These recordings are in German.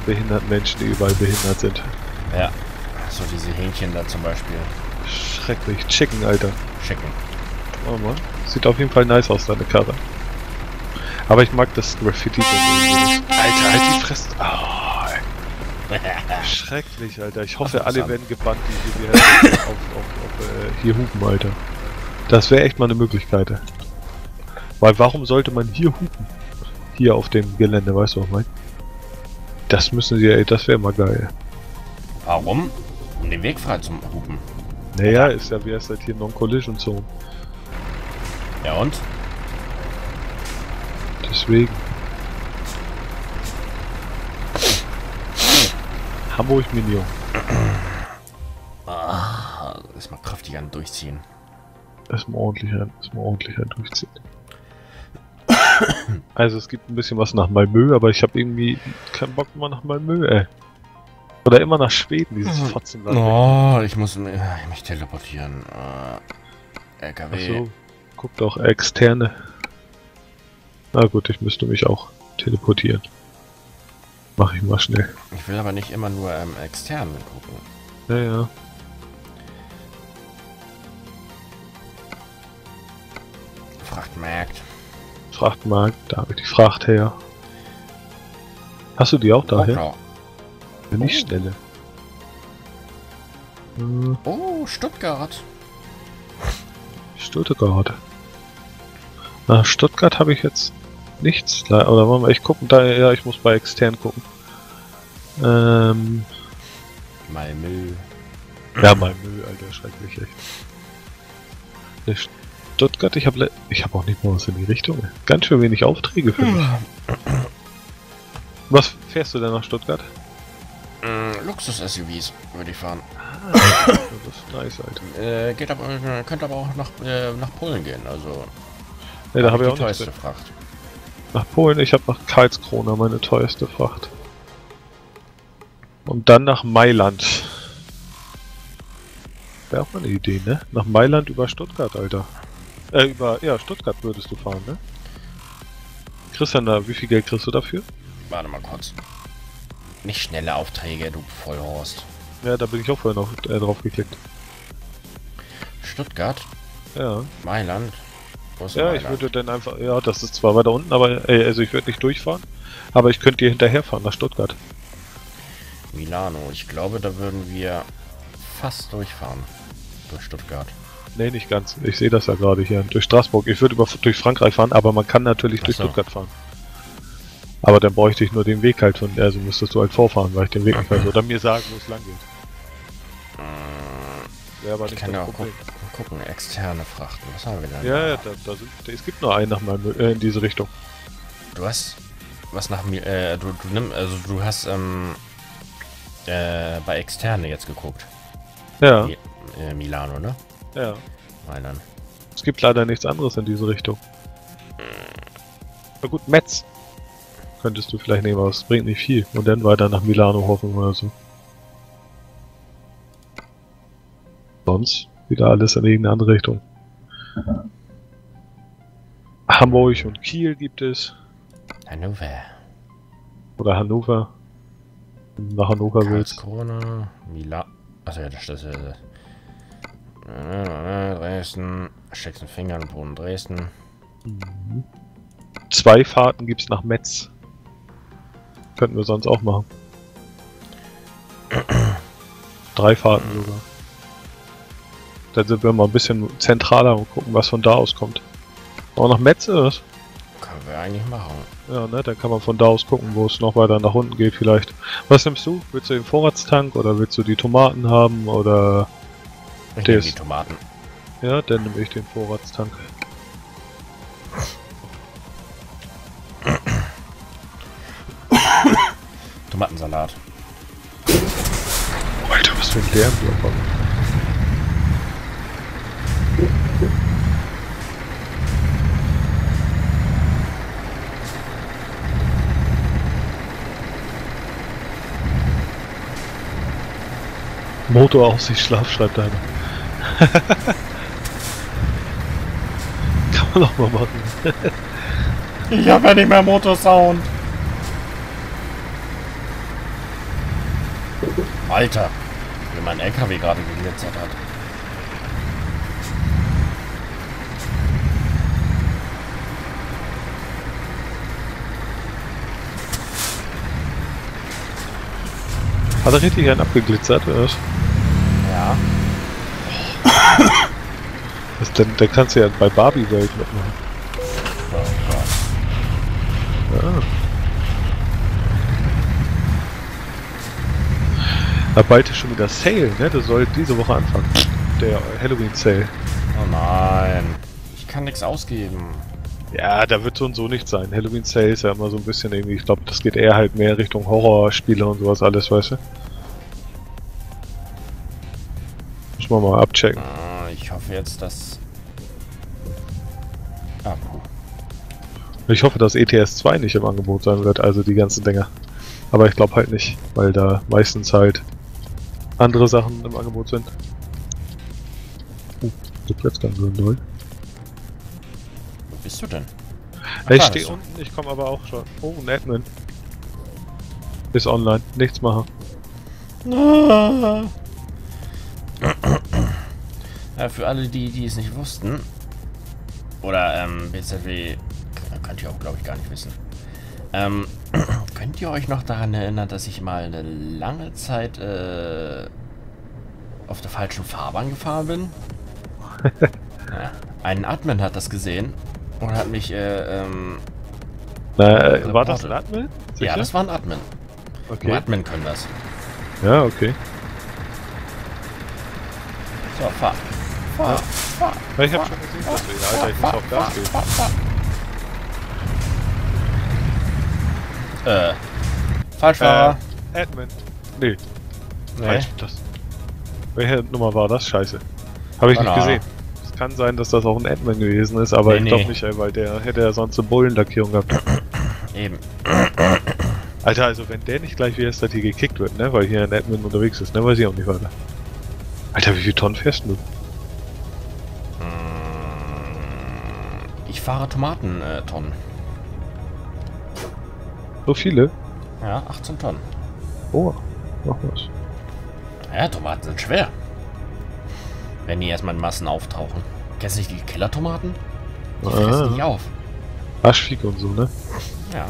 behinderten Menschen, die überall behindert sind. Ja. So diese Hähnchen da zum Beispiel. Schrecklich. Chicken, Alter. Chicken. Oh Mann. Sieht auf jeden Fall nice aus, deine Karre. Aber ich mag das Graffiti. Alter, halt die Fresse. Oh, schrecklich, Alter. Ich hoffe, alle werden gebannt, die hier hier hupen, Alter. Das wäre echt mal eine Möglichkeit. Weil warum sollte man hier hupen? Hier auf dem Gelände, weißt du, was ich meine? Das müssen sie, ey, das wäre mal geil. Warum? Um den Weg frei zum Hupen. Naja, ist ja, wie heißt das hier, Non-Collision Zone. Ja und? Deswegen. Hamburg Minion. Erstmal kräftig an durchziehen. Erstmal ordentlicher durchziehen. Also es gibt ein bisschen was nach Malmö, aber ich habe irgendwie keinen Bock mehr nach Malmö, ey. Oder immer nach Schweden, dieses Fotzenland. Oh, ich muss mich teleportieren. LKW. Achso, guck doch, externe. Na gut, ich müsste mich auch teleportieren. Mach ich mal schnell. Ich will aber nicht immer nur extern gucken. Ja, ja. Frachtmarkt. Frachtmarkt, da habe ich die Fracht her. Hast du die auch daher? klar. Ja, nicht schnelle. Oh, Stuttgart. Stuttgart. Na, Stuttgart habe ich jetzt nichts. Oder wollen wir echt gucken? Da, ja, ich muss bei extern gucken. Malmö. Ja, Malmö, Alter, schrecklich echt. Ne, Stuttgart, ich habe auch nicht mal was in die Richtung. Ganz schön wenig Aufträge für mich. Was fährst du denn nach Stuttgart? Luxus-SUVs würde ich fahren. Das ist nice, Alter. Könnte aber auch nach Polen gehen, also. Ne, da habe ich die auch teuerste nichts. Fracht. Nach Polen, ich habe nach Karlskrona meine teuerste Fracht. Und dann nach Mailand. Wäre auch mal eine Idee, ne? Nach Mailand über Stuttgart, Alter. Ja, Stuttgart würdest du fahren, ne? Christian, da, wie viel Geld kriegst du dafür? Warte mal kurz. Nicht schnelle Aufträge, du Vollhorst. Ja, da bin ich auch vorher noch drauf geklickt. Stuttgart? Ja. Mailand? Wo ist Ja, Mailand? ich würde dann einfach, ja, das ist zwar weiter unten, aber, also ich würde nicht durchfahren, aber ich könnte dir hinterherfahren nach Stuttgart. Milano. Ich glaube, da würden wir fast durchfahren. Durch Stuttgart. Nee, nicht ganz. Ich sehe das ja gerade hier. Durch Straßburg. Ich würde durch Frankreich fahren, aber man kann natürlich durch so. Stuttgart fahren. Aber dann bräuchte ich nur den Weg halt von, also müsstest du halt vorfahren, weil ich den Weg nicht weiß. Oder mir sagen, wo es lang geht. Wäre aber Ich nicht kann das ja auch Problem. gucken. Externe Frachten. Was haben wir denn? Ja, ja, es gibt nur einen nach Malmö, in diese Richtung. Du hast was nach mir. Du nimm, also du hast bei Externe jetzt geguckt. Ja, Milano, ne? ja. Mailand. Es gibt leider nichts anderes in diese Richtung. Na gut, Metz könntest du vielleicht nehmen, aber es bringt nicht viel. Und dann weiter nach Milano hoffen oder so. Sonst wieder alles in irgendeine andere Richtung. Hamburg und Kiel gibt es. Hannover. Oder Hannover. Wenn du nach Hannover willst. Karlskrona. Achso, ja, das ist Dresden. Steckst den Finger im Boden Dresden. 2 Fahrten gibt's nach Metz. Könnten wir sonst auch machen. 3 Fahrten sogar. Dann sind wir mal ein bisschen zentraler und gucken, was von da aus kommt. Auch nach Metz ist. Können wir eigentlich machen. Ja, ne, dann kann man von da aus gucken, wo es noch weiter nach unten geht vielleicht. Was nimmst du? Willst du den Vorratstank oder willst du die Tomaten haben oder... Ich nehme die Tomaten. Ja, dann nehme ich den Vorratstank. Tomatensalat. Alter, was für ein Lärm hier kommt. Motoraussichtsschlaf schreibt einer. Kann man auch mal machen. Ich habe ja nicht mehr Motorsound. Alter, wie mein LKW gerade geglitzert hat. Hat er richtig einen abgeglitzert, oder was? Ja. Was denn, da kannst du ja bei Barbie Welt mitmachen. Oh Gott. Ja. Da bald ist schon wieder Sale, ne? Das soll diese Woche anfangen. Der Halloween Sale. Oh nein. Ich kann nichts ausgeben. Ja, da wird so und so nicht sein. Halloween Sale ist ja immer so ein bisschen irgendwie, ich glaube, das geht eher halt mehr Richtung Horrorspiele und sowas alles, weißt du? Muss man mal abchecken. Ich hoffe jetzt, dass... Ah, puh. Ich hoffe, dass ETS 2 nicht im Angebot sein wird, also die ganzen Dinger. Aber ich glaube halt nicht, weil da meistens halt andere Sachen im Angebot sind. Der Platzgang so doll. Wo bist du denn? Ich da stehe bist du. unten, ich komme aber auch schon. Oh, ein Admin. Ist online, nichts machen. Für alle, die es nicht wussten, oder BZW, könnt ihr auch, glaube ich, gar nicht wissen. Könnt ihr euch noch daran erinnern, dass ich mal eine lange Zeit auf der falschen Fahrbahn gefahren bin? Ja, ein Admin hat das gesehen und hat mich War das ein Admin? Sicher? ja, das war ein Admin. Okay. Nur Admin können das. Ja, okay. So, fahr. Fahr, fahr. Ja, ich hab schon gesehen, dass du Alter, ich muss auf Gas geben. Falschfahrer. Admin. Nee, Nee. falsch. Das. Welche Nummer war das? Scheiße. Habe ich nicht Keine gesehen. Es kann sein, dass das auch ein Admin gewesen ist, aber Nee, ich glaube nee. nicht, ey, weil der hätte ja sonst eine Bullenlackierung gehabt. Eben. Alter, also wenn der nicht gleich wie erst hier gekickt wird, ne, weil hier ein Admin unterwegs ist, ne, weiß ich auch nicht weiter. Alter, wie viel Tonnen fährst du? Ich fahre Tomatentonnen. So viele? Ja, 18 Tonnen. Oh, noch was. Ja, Tomaten sind schwer. Wenn die erstmal in Massen auftauchen. Kennst du nicht die Killertomaten? Die fressen nicht auf. Aschfick und so, ne? Ja.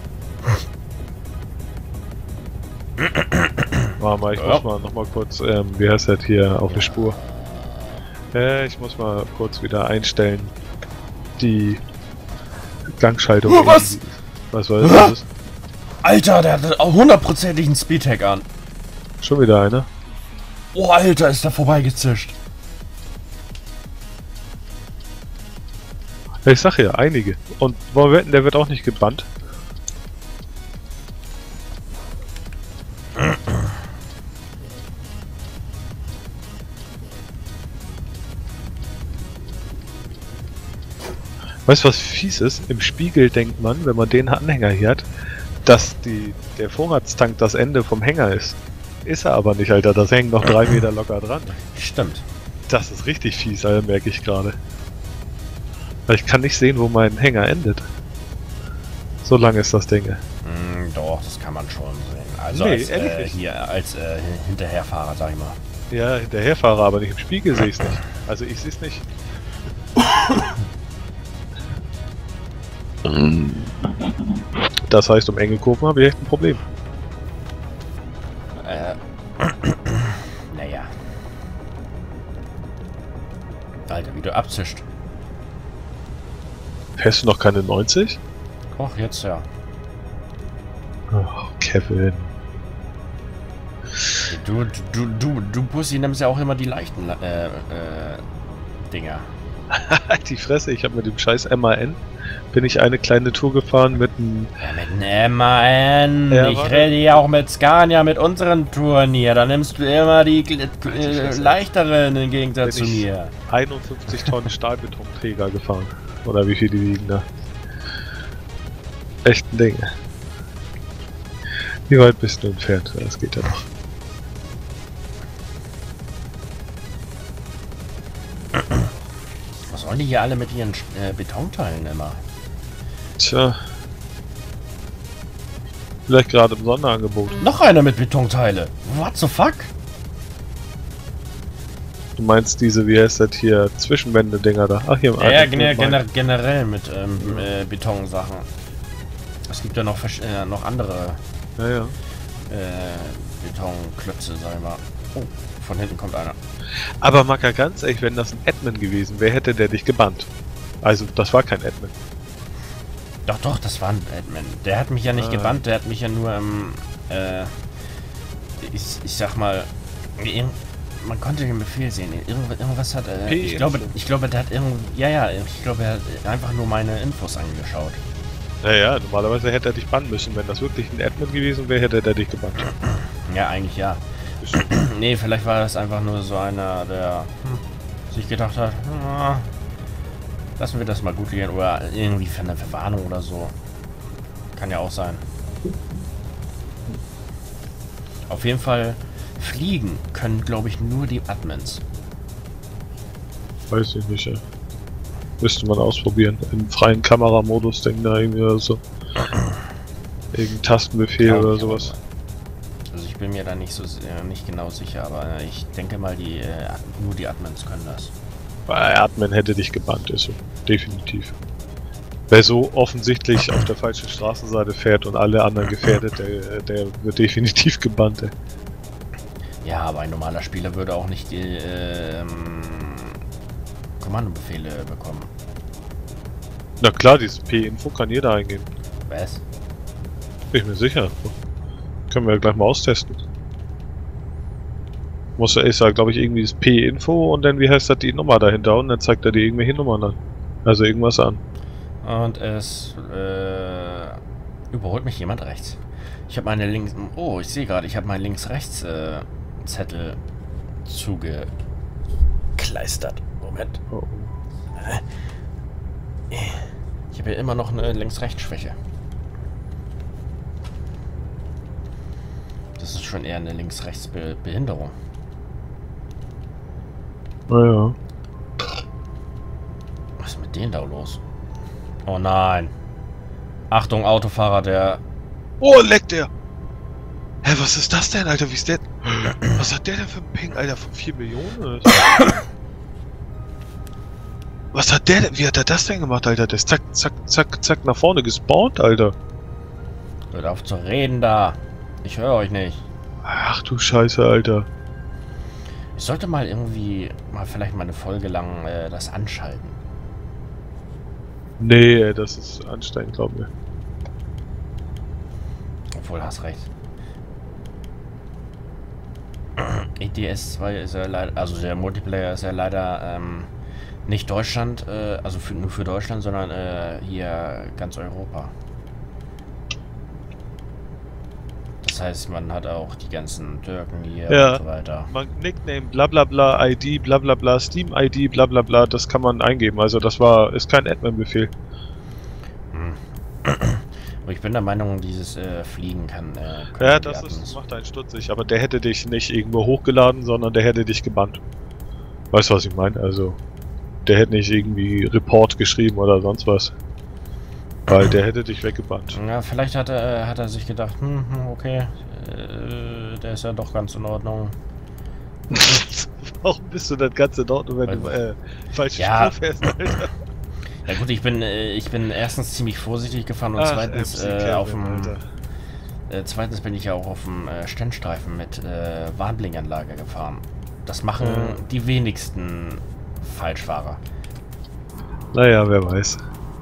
Warte mal, ich muss mal noch mal kurz, wie heißt das hier, auf die Spur. Ich muss mal kurz wieder einstellen. Die Gangschaltung. Oh, was? Was war das? Alter, der hat auch hundertprozentig einen Speedhack an. Schon wieder einer? Oh, Alter, ist der vorbeigezischt. Ja, ich sag ja, einige. Und wollen wir wetten, der wird auch nicht gebannt? Weißt du, was fies ist? Im Spiegel denkt man, wenn man den Anhänger hier hat, dass der Vorratstank das Ende vom Hänger ist. Ist er aber nicht, Alter. Das hängt noch 3 Meter locker dran. Stimmt. Das ist richtig fies, Alter, merke ich gerade. Weil ich kann nicht sehen, wo mein Hänger endet. So lang ist das Ding. Doch, das kann man schon sehen. Also Nee, als, ehrlich nicht. hier als Hinterherfahrer, sag ich mal. Ja, hinterherfahre, aber nicht im Spiegel sehe ich es nicht. Also ich sehe es nicht. Das heißt, um enge Kurven habe ich echt ein Problem. Naja. Alter, wie du abzischt. Fährst du noch keine 90? Och, jetzt ja. Oh, Kevin. Du Pussy nimmst ja auch immer die leichten Dinger. Die Fresse, ich habe mit dem scheiß MAN bin ich eine kleine Tour gefahren mit einem... Ja, mit einem MAN. Ja, Ich warte. rede ja auch mit Scania, mit unseren Touren hier. Da nimmst du immer die leichteren im Gegensatz zu Bin ich mir. 51 Tonnen Stahlbetonträger gefahren. Oder wie viel die wiegen da? Echt ein Ding. Wie weit bist du entfernt? Das geht ja noch. Was sollen die hier alle mit ihren Betonteilen immer? Tja. Vielleicht gerade im Sonderangebot. Noch einer mit Betonteile. What the fuck? Du meinst diese, wie heißt das hier, Zwischenwände-Dinger da? Ach, hier im Ja, Admin. generell mit Betonsachen. Es gibt ja noch, noch andere Ja, ja. Betonklötze, sag ich mal. Oh, von hinten kommt einer. Aber Maka, ganz ehrlich, wenn das ein Admin gewesen wäre, hätte der dich gebannt. Also, das war kein Admin. Doch, doch, das war ein Admin. Der hat mich ja nicht gebannt, der hat mich ja nur ich sag mal, man konnte den Befehl sehen. Irgendwas hat, ich glaube, der hat ich glaube, er hat einfach nur meine Infos angeschaut. Naja, normalerweise hätte er dich bannen müssen. Wenn das wirklich ein Admin gewesen wäre, hätte er dich gebannt. Ja, eigentlich ja. Nee, vielleicht war das einfach nur so einer, der sich gedacht hat, lassen wir das mal gut gehen. Oder irgendwie für eine Verwarnung oder so. Kann ja auch sein. Auf jeden Fall, fliegen können, glaube ich, nur die Admins. Weiß ich nicht, ja. Müsste man ausprobieren. Im freien Kameramodus denken da irgendwie oder so. Irgendein Tastenbefehl oder sowas. Also ich bin mir da nicht so nicht genau sicher, aber ich denke mal, nur die Admins können das. Bei Admin hätte dich gebannt, ist so. Definitiv. Wer so offensichtlich auf der falschen Straßenseite fährt und alle anderen gefährdet, der wird definitiv gebannt, ey. Ja, aber ein normaler Spieler würde auch nicht die Kommandobefehle bekommen. Na klar, dieses P-Info kann jeder eingeben. Was? Bin ich mir sicher. Können wir ja gleich mal austesten. Muss er ist ja, glaube ich, irgendwie das P-Info und dann, wie heißt das, die Nummer dahinter und dann zeigt er dir irgendwelche Nummern an. Also irgendwas an. Und es überholt mich jemand rechts. Ich habe meine links... Oh, ich sehe gerade, ich habe meinen links-rechts Zettel zugekleistert. Moment. Oh. Ich habe ja immer noch eine Links-Rechts-Schwäche. Das ist schon eher eine Links-Rechts-Behinderung. Naja. Was ist mit denen da los? Oh nein. Achtung, Autofahrer, der... Oh, leckt der! Hä, was ist das denn, Alter? Wie ist der... Was hat der denn für ein Ping, Alter? Von 4 Millionen oder so? Was hat der denn... Wie hat er das denn gemacht, Alter? Der ist zack, zack, zack, zack nach vorne gespawnt, Alter. Hört auf zu reden da. Ich höre euch nicht. Ach du Scheiße, Alter. Ich sollte mal irgendwie... vielleicht mal eine Folge lang das anschalten. Nee, das ist anstrengend, glaub mir. Obwohl, hast recht. ETS 2 ist ja leider, also der Multiplayer ist ja leider nicht Deutschland, also nur für Deutschland, sondern hier ganz Europa. Das heißt, man hat auch die ganzen Türken hier und so weiter. Nickname, blablabla, ID, blablabla, Steam ID, blablabla, das kann man eingeben. Also das ist kein Admin-Befehl. Aber ich bin der Meinung, dieses Fliegen kann... Ja, das macht einen stutzig, aber der hätte dich nicht irgendwo hochgeladen, sondern der hätte dich gebannt. Weißt du, was ich meine? Also, der hätte nicht irgendwie Report geschrieben oder sonst was. Weil der hätte dich weggebannt. Ja, vielleicht hat er sich gedacht, okay, der ist ja doch ganz in Ordnung. Warum bist du das Ganze in Ordnung, wenn du falsche Spur fährst, Alter? Ja gut, ich bin erstens ziemlich vorsichtig gefahren und zweitens zweitens bin ich ja auch auf dem Sternstreifen mit Warnblinkanlage gefahren. Das machen die wenigsten Falschfahrer. Naja, wer weiß.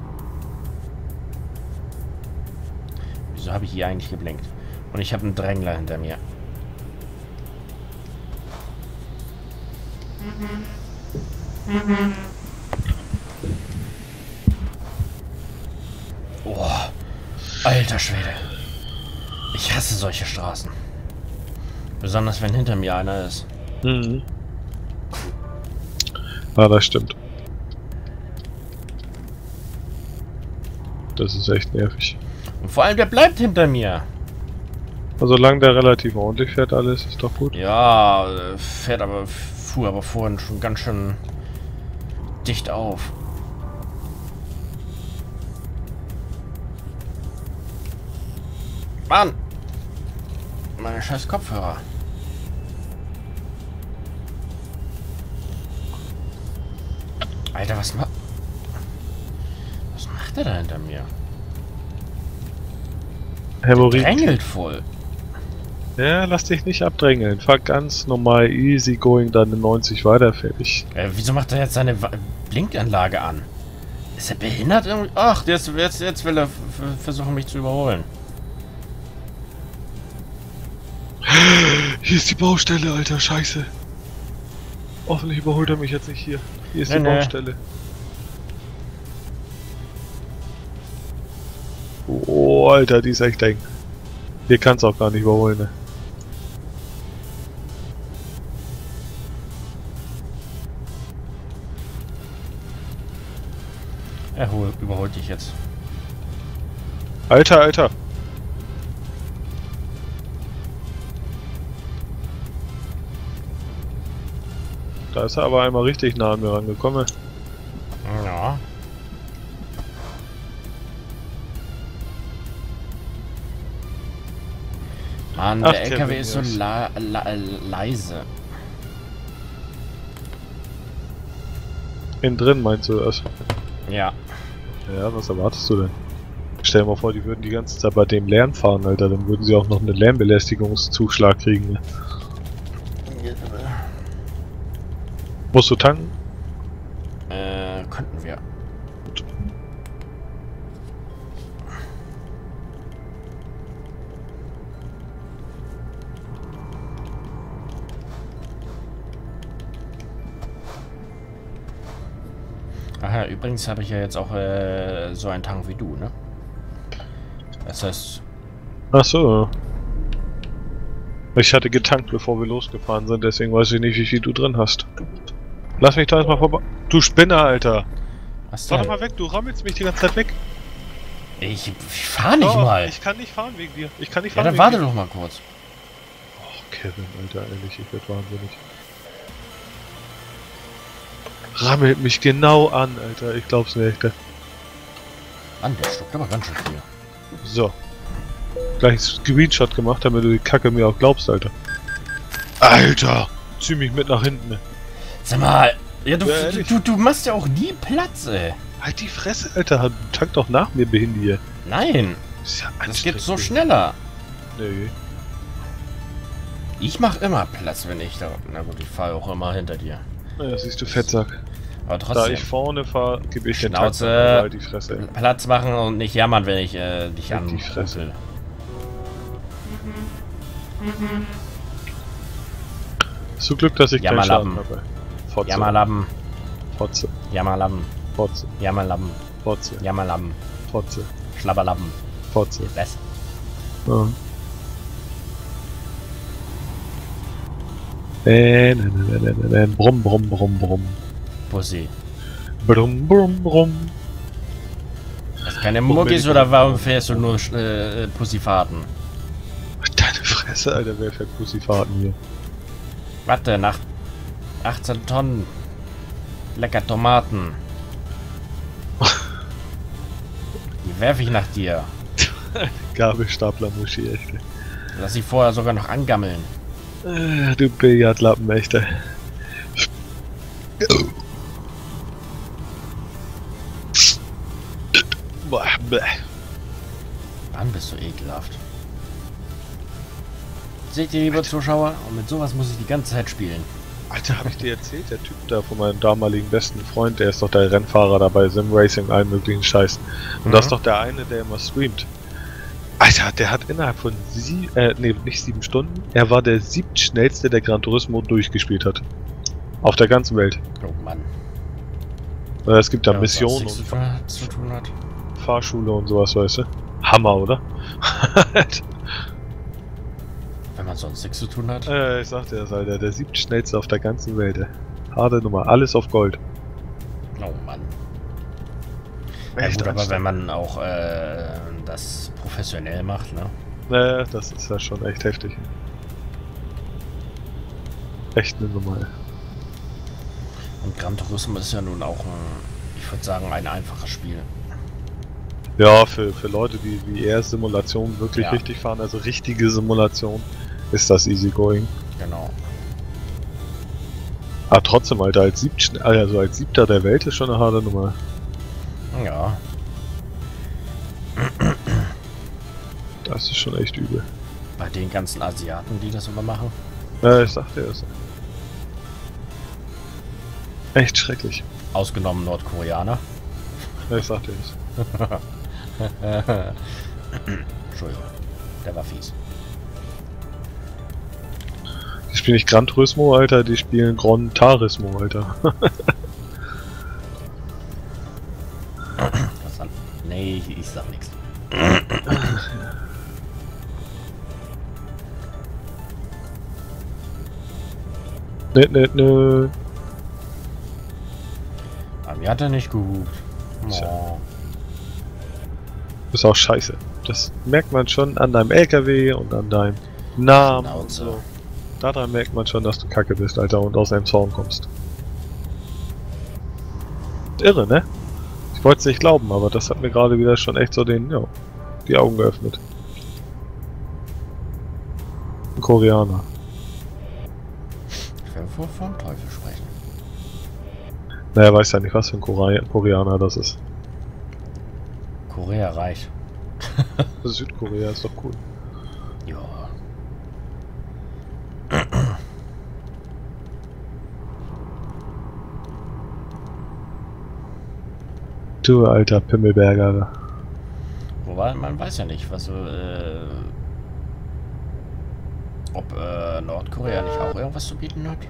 Wieso habe ich hier eigentlich geblinkt? Und ich habe einen Drängler hinter mir. Oh, alter Schwede. Ich hasse solche Straßen. Besonders wenn hinter mir einer ist. Mhm. Ja, das stimmt. Das ist echt nervig. Und vor allem, der bleibt hinter mir. Solange der relativ ordentlich fährt, alles ist doch gut. Ja, fuhr aber vorhin schon ganz schön dicht auf. Mann! Meine scheiß Kopfhörer. Alter, was macht der da hinter mir? Hämorrhoiden. Drängelt voll. Ja, lass dich nicht abdrängeln. Fahr ganz normal, easy going, dann in 90 weiter, fertig. Wieso macht er jetzt seine Blinkanlage an? Ist er behindert irgendwie? Ach, jetzt will er versuchen, mich zu überholen. Hier ist die Baustelle, Alter, scheiße. Hoffentlich überholt er mich jetzt nicht hier. Hier ist die Baustelle. Oh, Alter, die ist echt eng. Hier kann's auch gar nicht überholen, ne? Er überholt dich jetzt. Alter, Alter! Da ist er aber einmal richtig nah an mir rangekommen. Ja. Mann, Ach, der LKW Kevin, ist so yes. leise. Innen drin meinst du das? Ja. Ja, was erwartest du denn? Stell dir mal vor, die würden die ganze Zeit bei dem Lärm fahren, Alter, dann würden sie auch noch einen Lärmbelästigungszuschlag kriegen. Ne? Musst du tanken? Könnten wir. Ach ja, übrigens habe ich ja jetzt auch so einen Tank wie du, ne? Das heißt... Ach so. Ich hatte getankt, bevor wir losgefahren sind, deswegen weiß ich nicht, wie viel du drin hast. Lass mich da erstmal vorbei. Du Spinner, Alter! Was Fahr denn? doch mal weg, du rammelst mich die ganze Zeit weg. Ich fahr nicht Oh, mal. Ich kann nicht fahren wegen dir. Ich kann nicht Ja, fahren dann wegen warte dir. doch mal kurz. Oh, Kevin, Alter, ehrlich, ich werd wahnsinnig. Rammelt mich genau an, Alter, ich glaub's nicht. Mann, der schluckt aber ganz schön viel. So. Gleich einen Screenshot gemacht, damit du die Kacke mir auch glaubst, Alter. Alter! Zieh mich mit nach hinten. Sag mal, ja, Ja, ehrlich. du machst ja auch nie Platz, ey. Halt die Fresse, Alter. Tank doch nach mir, Behindie. Nein, Ist ja das geht so anstrengend. schneller. Nee. Ich mach immer Platz, wenn ich da... Na gut, ich fahre auch immer hinter dir. Naja, siehst du, Fettsack. Aber Da trotzdem, ich vorne fahre, gebe ich Schnauze. den Tank. Halt die Fresse. Platz machen und nicht jammern, wenn ich dich Halt die Fresse. anrufe. Hast du Glück, dass ich keinen Jammerlappen. Schaden habe. Fotze. Jammerlappen, Fotze. Jammerlappen, Fotze. Jammerlappen, Fotze. Jammerlappen, Fotze. Schlabberlappen. Fotze. Was? Ja. Brumm, brumm, brumm, brumm. Pussy. Brumm, brumm, brumm. Hast keine Muckis oder warum fährst du nur Pussyfahrten? Deine Fresse, Alter, wer fährt Pussyfahrten hier? Warte, nach 18 Tonnen. Lecker Tomaten. Die werfe ich nach dir. Gabelstapler-Muschi, echt. Lass sie vorher sogar noch angammeln. Du Billardlappen, echte. Boah, bäh. Mann, bist du ekelhaft. Seht ihr, liebe Zuschauer? Und mit sowas muss ich die ganze Zeit spielen. Alter, hab ich dir erzählt, der Typ da von meinem damaligen besten Freund, der ist doch der Rennfahrer dabei, Sim Racing, allen möglichen Scheiß. Und das ist doch der eine, der immer streamt. Alter, der hat innerhalb von nicht 7 Stunden, er war der 7. schnellste, der Gran Turismo durchgespielt hat. Auf der ganzen Welt. Oh Mann. Es gibt da Ja, was Missionen sonst und nichts zu tun hat. Fahrschule und sowas, weißt du? Hammer, oder? Wenn man sonst nichts zu tun hat. Ich sag dir das, Alter, der 7. schnellste auf der ganzen Welt. Harte Nummer, alles auf Gold. Oh Mann. Ja Echt gut, aber anstrengend. wenn man auch das professionell macht, ne? Das ist ja schon echt heftig. Echt eine Nummer. Und Gran Turismo ist ja nun auch, ich würde sagen, ein einfaches Spiel. Ja, für Leute, die wie er Simulationen wirklich Ja. richtig fahren, also richtige Simulation, ist das easygoing. Genau. Aber trotzdem, Alter, als Siebter der Welt ist schon eine harte Nummer. Ja. Das ist schon echt übel. Bei den ganzen Asiaten, die das immer machen. Ja, ich sagte es. Echt schrecklich. Ausgenommen Nordkoreaner. Ja, ich sagte es. Entschuldigung. Der war fies. Die spielen nicht Gran Turismo, Alter, die spielen Gran Turismo, Alter. Was dann? Nee, ich sag nichts. Ne. Aber mir hat er nicht gehupt. Tja. Oh. Ist auch scheiße. Das merkt man schon an deinem LKW und an deinem Namen und Schnauze. so. Daran merkt man schon, dass du kacke bist, Alter, und aus einem Zaun kommst. Irre, ne? Ich wollte es nicht glauben, aber das hat mir gerade wieder schon echt so die Augen geöffnet. Ein Koreaner. Ich will wohl vom Teufel sprechen. Naja, weiß ja nicht, was für ein Koreaner das ist. Korea reicht. Südkorea ist doch cool. Ja. Du alter Pimmelberger. Wobei, man weiß ja nicht, was so, ob Nordkorea nicht auch irgendwas zu bieten hat.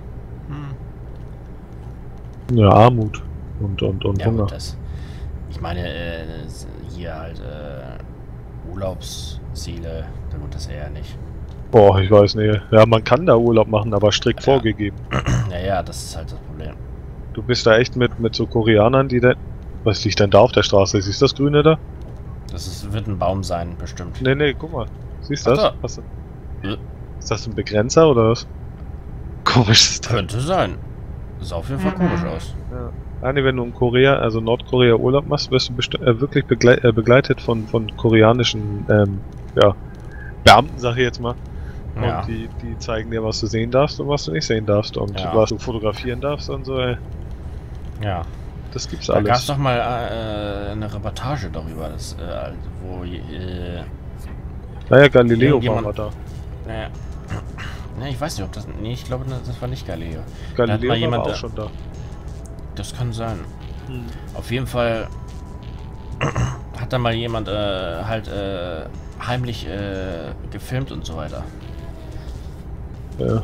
Ja, Armut und Ja, Hunger. gut, das. Ich meine, hier halt Urlaubsziele, da gut, das eher nicht. Boah, ich weiß nicht. Ja, man kann da Urlaub machen, aber strikt Ja. vorgegeben. Naja, das ist halt das Problem. Du bist da echt mit so Koreanern, die da... Was liegt denn da auf der Straße? Siehst du das Grüne da? Wird ein Baum sein, bestimmt. Nee, guck mal. Siehst du Ach das? da. Was, Ja. ist das ein Begrenzer oder was? Komisches Teil. Könnte sein. Sah auf jeden Fall komisch aus. Ja. Nee, wenn du in Korea, also Nordkorea Urlaub machst, wirst du wirklich begleitet von koreanischen Beamten, sag ich jetzt mal. Ja. Und die zeigen dir, was du sehen darfst und was du nicht sehen darfst und Ja. was du fotografieren darfst und so. Ja. Das gibt's Da gab es alles. doch mal eine Reportage darüber, wo Naja, Galileo war irgendjemand- mal da. naja, ne, ich weiß nicht, ob das. Nee, ich glaube, das war nicht Galileo. Galileo war jemand, auch schon da. Das kann sein. Auf jeden Fall hat da mal jemand heimlich gefilmt und so weiter. Ja.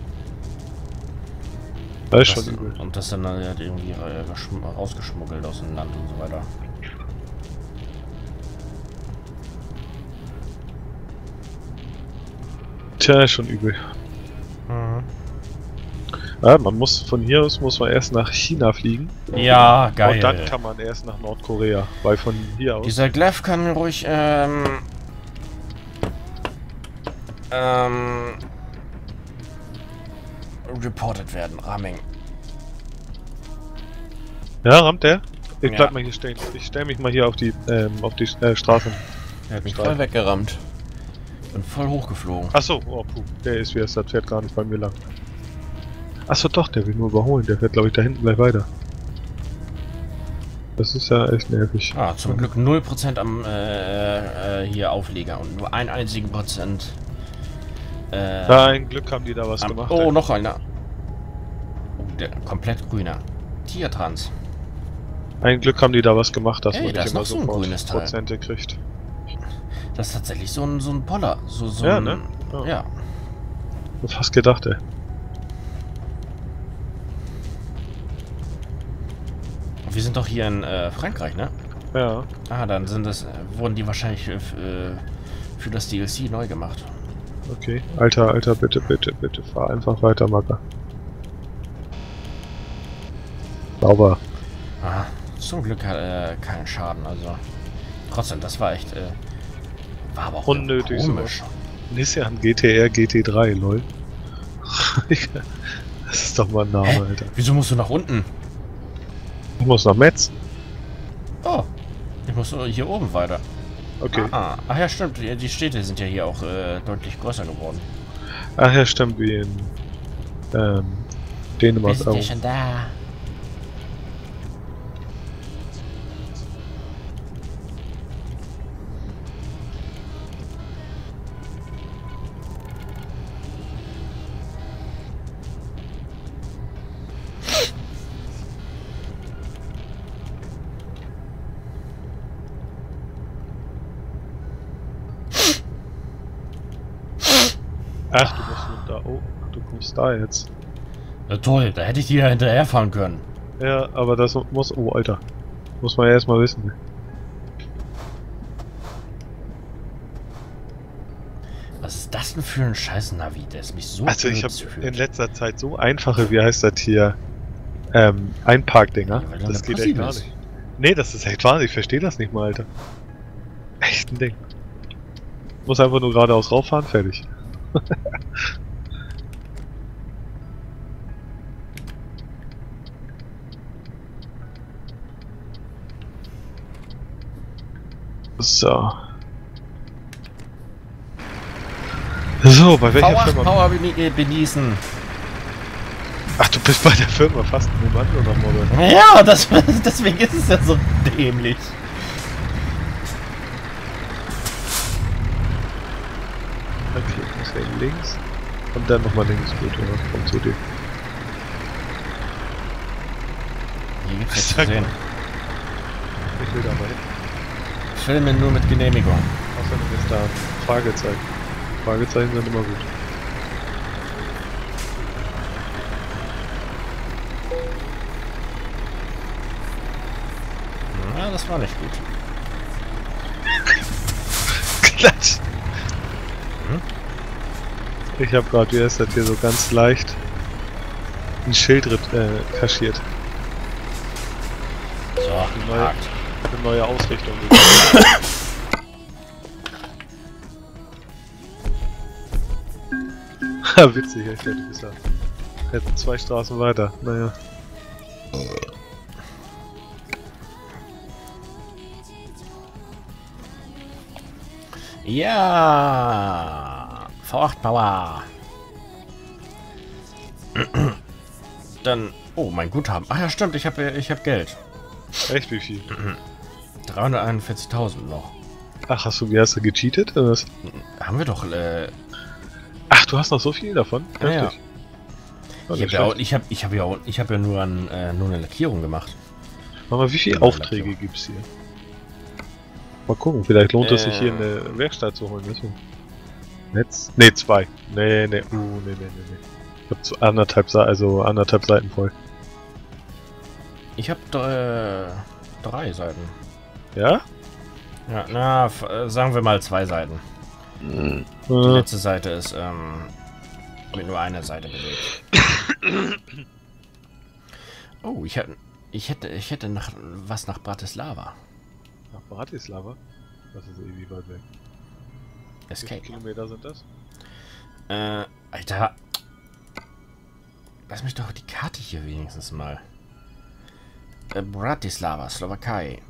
Das ist schon übel. Und das dann halt irgendwie rausgeschmuggelt aus dem Land und so weiter. Tja, ist schon übel. Ja, von hier aus muss man erst nach China fliegen. Ja, geil. Und dann kann man erst nach Nordkorea. Weil von hier aus... Dieser Gleff kann ruhig reported werden, Raming. Ja, rammt der? Ich Ja. bleib mal hier stehen. Ich stell mich mal hier auf die Straße. Der hat mich Stark. voll weggerammt. Bin voll hochgeflogen. Achso, oh puh. Der ist wie es, das fährt gar nicht bei mir lang. Achso doch, der will nur überholen. Der fährt glaube ich da hinten gleich weiter. Das ist ja echt nervig. Ah, zum Glück 0% am hier Aufleger und nur einen einzigen Prozent. Ein Glück haben die da was gemacht. Oh, noch einer. Oh, der komplett grüner. Tiertrans. Ein Glück haben die da was gemacht, dass Hey, man da nicht ist immer noch so ein sofort grünes Teil. Prozente kriegt. Das ist tatsächlich so ein Poller. So Ja, ein, ne? Ja. Ja. Ich hab fast gedacht, ey. Wir sind doch hier in Frankreich, ne? Ja. Ah, dann wurden die wahrscheinlich für das DLC neu gemacht. Okay. Alter, bitte, fahr einfach weiter, Macker. Sauber. Ah, zum Glück keinen Schaden, also. Trotzdem, das war echt, war aber auch Unnötig komisch. Nissan GTR GT3, lol. Das ist doch mal ein Name, Hä? Alter. Wieso musst du nach unten? Ich muss nach Metz. Oh, Ich muss nur hier oben weiter. Okay. Ach ja, stimmt. Die Städte sind ja hier auch deutlich größer geworden. Ach ja, stimmt, wie in Dänemark Wir sind auch. ja schon da. Ach, du musst nun da. Oh, du kommst da jetzt. Ja, toll, da hätte ich die ja hinterherfahren können. Ja, aber das muss. Oh, Alter. Muss man ja erstmal wissen. Was ist das denn für ein scheiß Navi? Der ist mich so Also, ich habe blöd in führt. letzter Zeit so einfache, wie heißt das hier? Einparkdinger. Ja, weil du Das eine geht Pussy echt gar bist. nicht. Nee, das ist echt wahnsinnig. Ich verstehe das nicht mal, Alter. Echt ein Ding. Muss einfach nur geradeaus rauffahren, fertig. So. So, bei welcher V8 Firma? Power genießen. Ach, du bist bei der Firma fast nebenan oder Modell? Ja, deswegen ist es ja so dämlich. Okay, ich muss hier links. Und dann nochmal links, gut, oder? Komm zu dir. Hier gibt's nichts zu sehen. Ich will da mal hin. Filme nur mit Genehmigung. Außerdem ist da Fragezeichen. Fragezeichen sind immer gut. Ja, das war nicht gut. Klatsch! Ich habe gerade, wie heißt das hier, so ganz leicht ein Schild kaschiert. So, neue- gehakt. Eine neue Ausrichtung. Ha, witzig, ich hätte gesagt. Hätten 2 Straßen weiter, naja. Ja, V8 Power. Dann, oh, mein Guthaben. Ach ja, stimmt, ich hab Geld. Echt, wie viel? 341.000 noch. Ach, wie hast du gecheatet, oder was? Haben wir doch, Ach, du hast noch so viel davon? Ja, ja. Heftig. Oh, nicht schlecht. ich hab ja nur eine Lackierung gemacht. Warte mal, wie viele Nur eine Aufträge Lackierung. gibt's hier? Mal gucken, vielleicht lohnt es sich hier eine Werkstatt zu holen, weißt du? Netz? Ne, 2. Nee. Nee. Ich hab anderthalb Seiten voll. Ich hab 3 Seiten. Ja? Ja, na, sagen wir mal 2 Seiten. Die letzte Seite ist mit nur einer Seite belegt. Oh, ich hätte was nach Bratislava. Nach Bratislava? Das ist ewig weit weg. Wie viele Escape. Kilometer sind das? Alter. Lass mich doch die Karte hier wenigstens mal. Bratislava, Slowakei.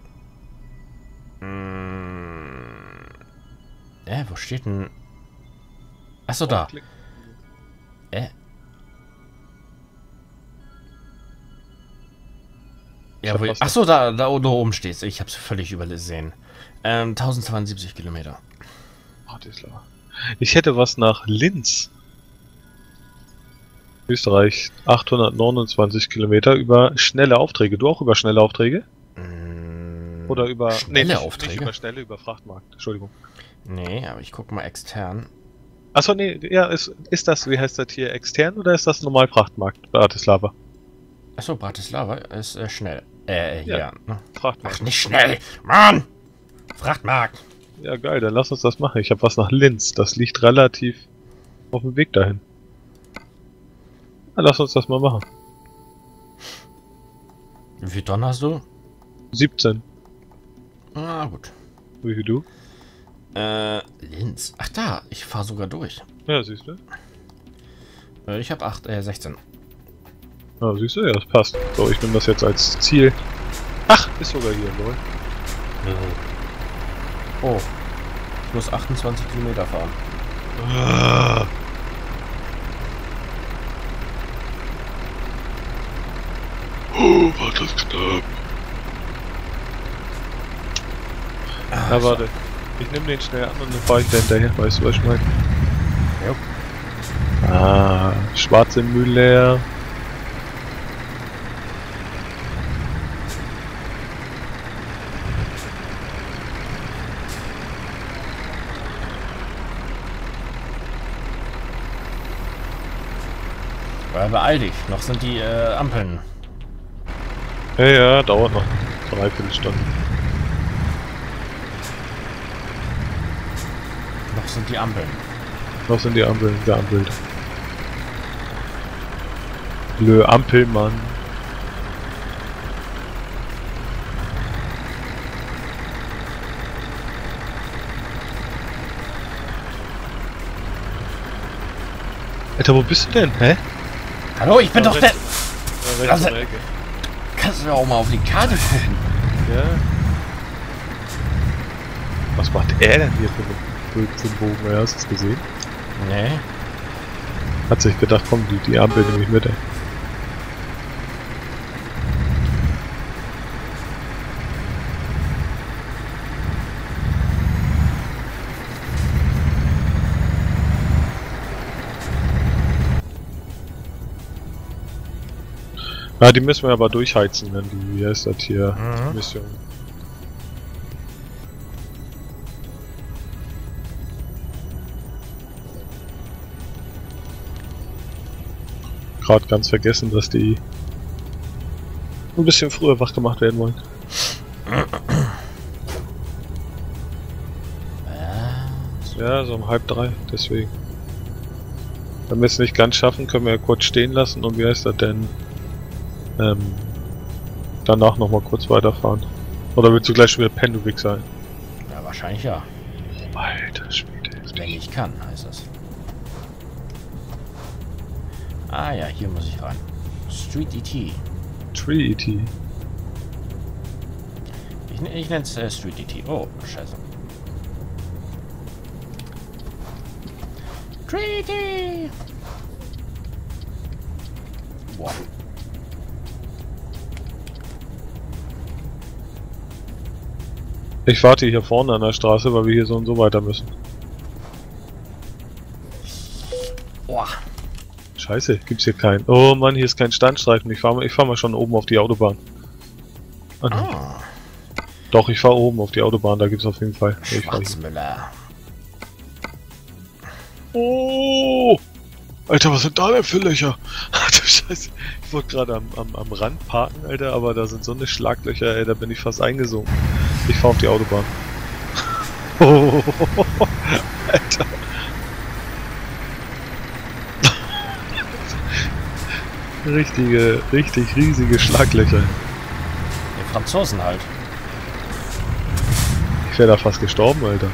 Wo steht denn... Achso, da. Klick. Ja, wo, achso, da oben steht's. Ich hab's völlig übersehen. 1072 Kilometer. Bratislava. Ich hätte was nach Linz. Österreich. 829 Kilometer über schnelle Aufträge. Du auch über schnelle Aufträge? Oder über... Schnelle nicht Aufträge? über schnelle, über Frachtmarkt. Entschuldigung. Nee, aber ich guck mal extern. Achso, nee, ja, ist das, wie heißt das hier, extern oder ist das normal Frachtmarkt, Bratislava? Achso, Bratislava ist schnell. Ja. Ne? Frachtmarkt. Ach, nicht schnell! Mann! Frachtmarkt! Ja, geil, dann lass uns das machen. Ich habe was nach Linz. Das liegt relativ auf dem Weg dahin. Ja, lass uns das mal machen. Wie viel Tonnen hast du? 17. Ah, gut. Wie viel du? Linz. Ach da, ich fahre sogar durch. Ja, siehst du? Ich habe 16. Ja, siehst du? Ja, das passt. So, ich nehme das jetzt als Ziel. Ach, ist sogar hier, lol. Oh. Ich muss 28 Kilometer fahren. Ah. Oh, war das knapp. Na warte, ich nehme den schnell an und dann fahre ich da hinterher, weißt du was ich meine? Jo. Ah, schwarze Müller. Beeil dich, noch sind die Ampeln. Ja, ja, dauert noch 3/4 Stunden. Noch sind die Ampeln. Noch sind die Ampeln geampelt. Lö, Ampelmann. Alter, wo bist du denn? Hä? Hallo, ich bin doch der... Rechts Also- in der Ecke. Kannst du auch mal auf die Karte gucken? Ja. Was macht er denn hier für einen Bogen? Ja, hast du es gesehen? Nee. Hat sich gedacht, komm, die Ampel nehme ich mit, ey. Ja, die müssen wir aber durchheizen, wenn die, wie heißt das hier, Mhm. Mission. Gerade ganz vergessen, dass die ein bisschen früher wach gemacht werden wollen. Ja, so um 2:30, deswegen. Wenn wir es nicht ganz schaffen, können wir ja kurz stehen lassen und wie heißt das denn? Danach nochmal kurz weiterfahren. Oder willst du gleich schon wieder pennen, du Wichser? Ja, wahrscheinlich ja. Alter Schwede. Wenn ich kann, heißt es. Ah ja, hier muss ich rein. Street ET. Tree E.T. Ich nenne es Street ET. Oh, scheiße. Street ET! Boah. Ich warte hier vorne an der Straße, weil wir hier so und so weiter müssen. Boah. Scheiße, gibt's hier keinen. Oh Mann, hier ist kein Standstreifen. Ich fahr mal schon oben auf die Autobahn. Ah, nee. Ah. Doch, ich fahr oben auf die Autobahn, da gibt's auf jeden Fall. Ich fahr hier. Schwarzmüller. Oh! Alter, was sind da denn für Löcher? Alter, Scheiße. Ich wollte gerade am Rand parken, Alter, aber da sind so eine Schlaglöcher, ey, da bin ich fast eingesunken. Ich fahr auf die Autobahn. Oh, Alter. Richtig riesige Schlaglöcher. Die Franzosen halt. Ich wäre da fast gestorben, Alter.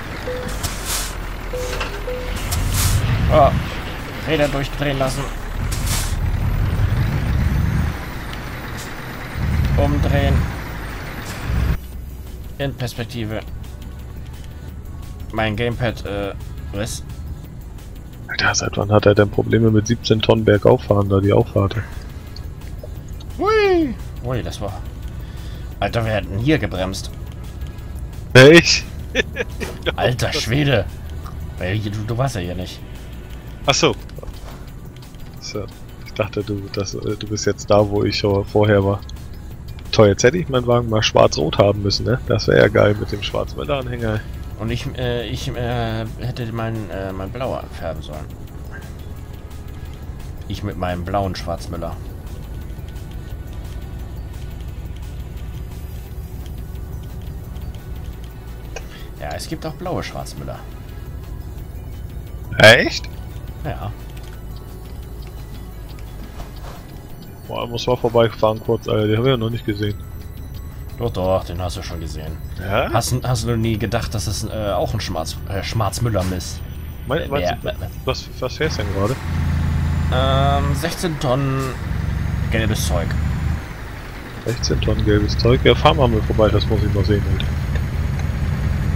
Oh. Räder durchdrehen lassen. Umdrehen. In Perspektive. Mein Gamepad, was? Alter, seit wann hat er denn Probleme mit 17 Tonnen bergauffahren, da die Auffahrt? Hui! Ui, das war... Alter, wir hätten hier gebremst. Ich? Alter Schwede! Weil du warst ja hier nicht. Achso. So. Ich dachte, du bist jetzt da, wo ich vorher war. Toll, jetzt hätte ich meinen Wagen mal schwarz-rot haben müssen, ne? Das wäre ja geil mit dem Schwarzwälder-Anhänger. Und ich hätte mein blauer färben sollen. Ich mit meinem blauen Schwarzmüller. Ja, es gibt auch blaue Schwarzmüller. Echt? Ja. Boah, muss mal vorbeifahren kurz, Alter. Den haben wir ja noch nicht gesehen. Doch, doch, den hast du schon gesehen. Ja? Hast du nie gedacht, dass es auch ein Schwarzmüller ist? Meinst du, was fährst du denn gerade? 16 Tonnen gelbes Zeug. 16 Tonnen gelbes Zeug. Ja, fahren wir mal vorbei, das muss ich mal sehen, Alter.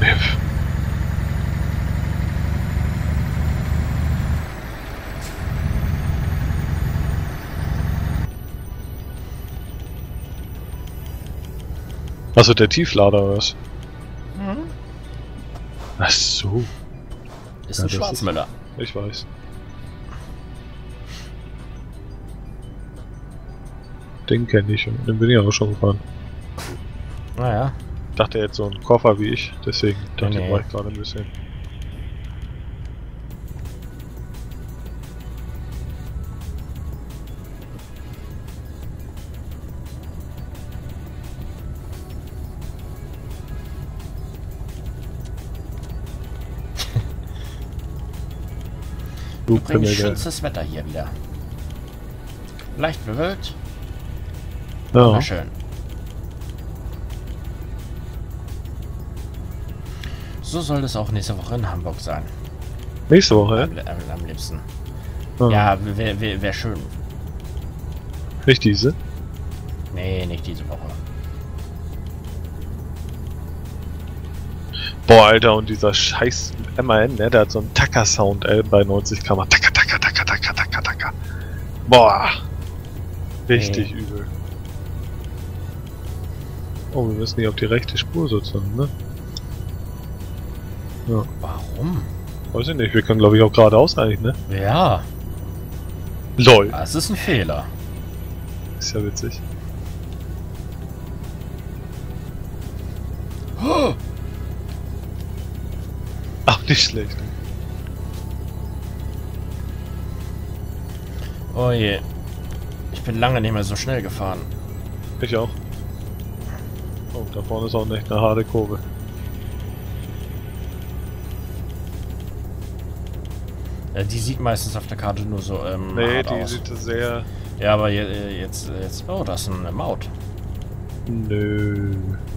Also der Tieflader oder was? Mhm. Ach so. Ist Ja, ein das Schwarzmüller. Ich weiß. Den kenne ich und den bin ich auch schon gefahren. Naja. Ich dachte jetzt so ein Koffer wie ich, deswegen dachte Nee. war ich gerade ein bisschen. Du Übrigens Pimmel, der. schönstes Wetter hier wieder. Leicht bewölkt. Ja. Wunderschön. So soll es auch nächste Woche in Hamburg sein. Nächste Woche, Am liebsten. ja? Ja, wär schön. Nicht diese? Nee, nicht diese Woche. Boah, Alter, und dieser scheiß MAN, ne, der hat so einen Tacker-Sound, bei 90 km. Tacker, tacker, tacker, tacker, tacker, tacker. Boah. Richtig übel. Oh, wir müssen hier auf die rechte Spur sozusagen, ne? Ja. Warum? Weiß ich nicht, wir können glaube ich auch geradeaus eigentlich, ne? Ja, LOL. das ist ein Fehler. Ist ja witzig. Oh, Auch nicht schlecht. oh je. Ich bin lange nicht mehr so schnell gefahren. Ich auch. Oh, da vorne ist auch echt eine harte Kurve. Die sieht meistens auf der Karte nur so Nee, hart die aus. sieht sehr... Ja, aber jetzt... Oh, das ist eine Maut. Nö.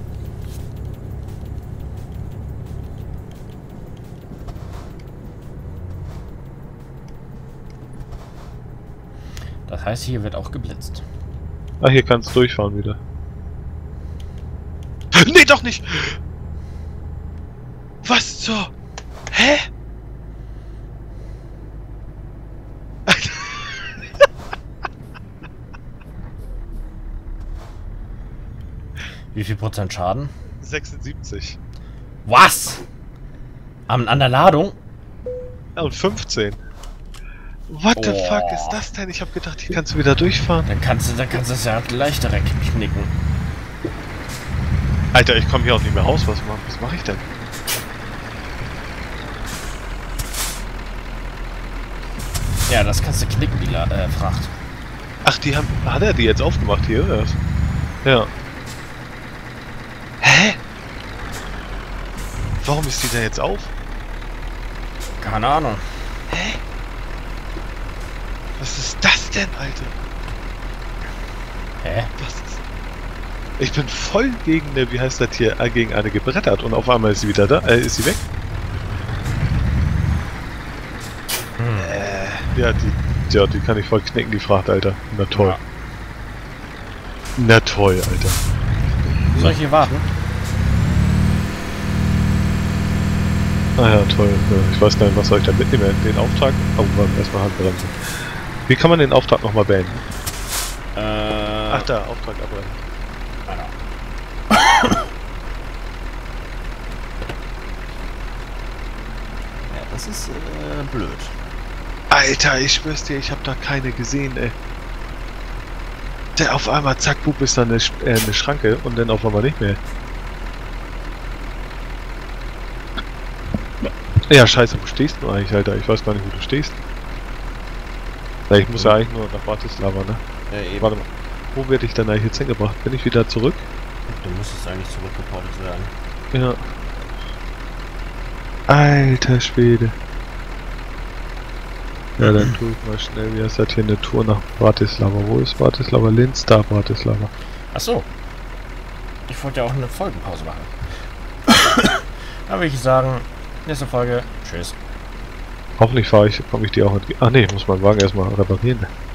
Das heißt, hier wird auch geblitzt. Ah, hier kannst du durchfahren wieder. Nee, doch nicht! Was zur... Hä? Wie viel Prozent Schaden? 76. Was? An der Ladung? Ja, und 15. What the Oh. fuck ist das denn? Ich hab gedacht, hier kannst du wieder durchfahren. Dann kannst du es ja gleich direkt knicken. Alter, ich komme hier auch nicht mehr raus. Was mach ich denn? Ja, das kannst du knicken, die Fracht. Ach, hat er die jetzt aufgemacht hier, oder was? Ja. Hä? Warum ist die denn jetzt auf? Keine Ahnung. Hä? Was ist das denn, Alter? Hä? Was ist... Ich bin voll gegen eine, wie heißt das hier, gegen eine gebrettert und auf einmal ist sie wieder da, ist sie weg? Ja, die kann ich voll knicken, die Fracht, Alter. Na toll. Ja. Na toll, Alter. Soll ich hier warten? Ah ja, toll. Ja, ich weiß gar nicht, was soll ich da mitnehmen? Den Auftrag? Oh, erstmal Handbremse. Wie kann man den Auftrag nochmal beenden? Ach da, Auftrag abbrechen. Ja, das ist blöd. Alter, ich schwör's dir, ich hab da keine gesehen, ey. Der auf einmal, zack, bup, ist da eine Schranke und dann auf einmal nicht mehr. Ja, scheiße, wo stehst du eigentlich, Alter? Ich weiß gar nicht, wo du stehst. Na, ich muss ja eigentlich nur nach Bratislava, ne? Ja, eben. Warte mal. Wo werde ich denn eigentlich jetzt hingebracht? Bin ich wieder zurück? Du müsstest eigentlich zurückgeportet werden. Ja. Alter Schwede. Ja, dann tue ich mal schnell, wie heißt das hier, eine Tour nach Bratislava. Wo ist Bratislava? Linz, da Bratislava. Achso. Ich wollte ja auch eine Folgenpause machen. Da würde ich sagen, nächste Folge. Tschüss. Hoffentlich komme ich dir auch entgegen. Ach nee, ich muss meinen Wagen erstmal reparieren.